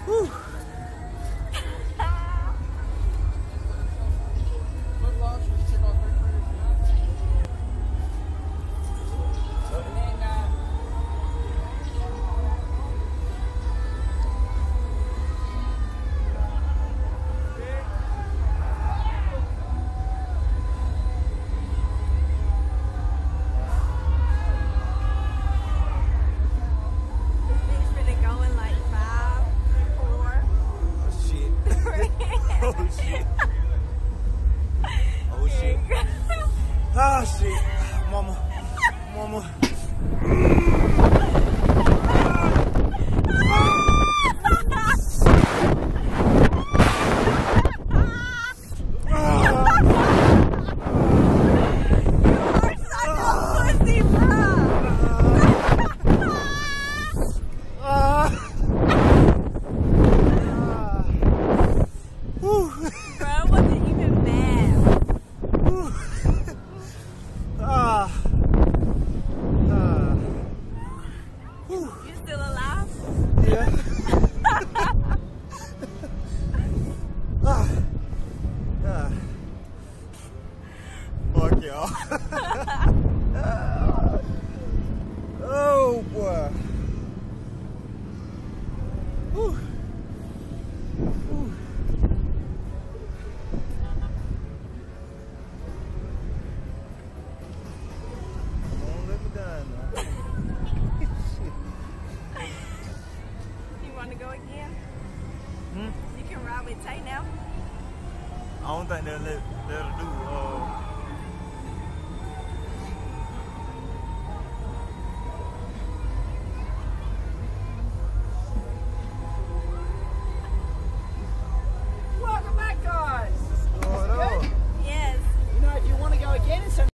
Whew. Oh shit, mama. Fuck y'all. Oh boy. Whew. Whew. Don't let me down now. You want to go again? Hmm? You can ride with Tay now. I don't think they'll do